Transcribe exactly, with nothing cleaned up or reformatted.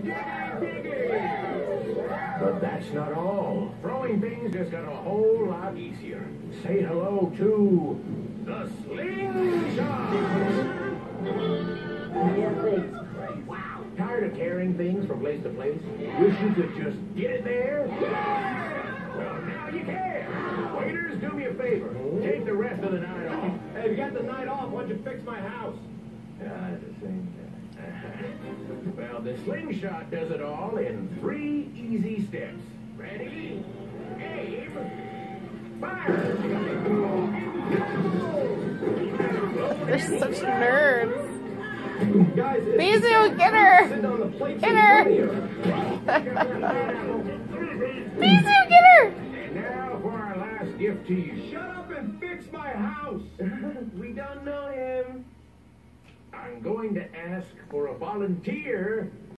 But that's not all. Throwing things just got a whole lot easier. Say hello to the slingshot. Wow. Tired of carrying things from place to place? Wish you could just get it there? Well, now you can. Waiters, do me a favor. Take the rest of the night off. Hey, if you got the night off, why'd you fix my house? Ah, it's the same thing. Well, the slingshot does it all in three easy steps. Ready? Aim. Fire! They're such nerds. Guys, Bizu, get her! Get her! Bizu, get her! And now for our last gift to you. Shut up and fix my house! We don't know him. I'm going to ask for a volunteer